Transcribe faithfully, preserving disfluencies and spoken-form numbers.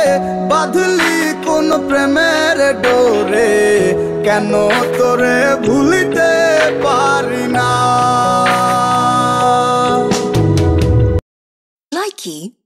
বাঁধলি কোন প্রেমের ডোরে, কেন তোরে ভুলিতে পারি না। Likey